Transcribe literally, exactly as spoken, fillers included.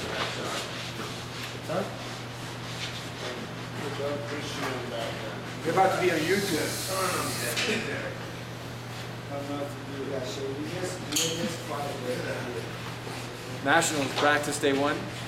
Huh? You're about to be on YouTube. Nationals practice day one.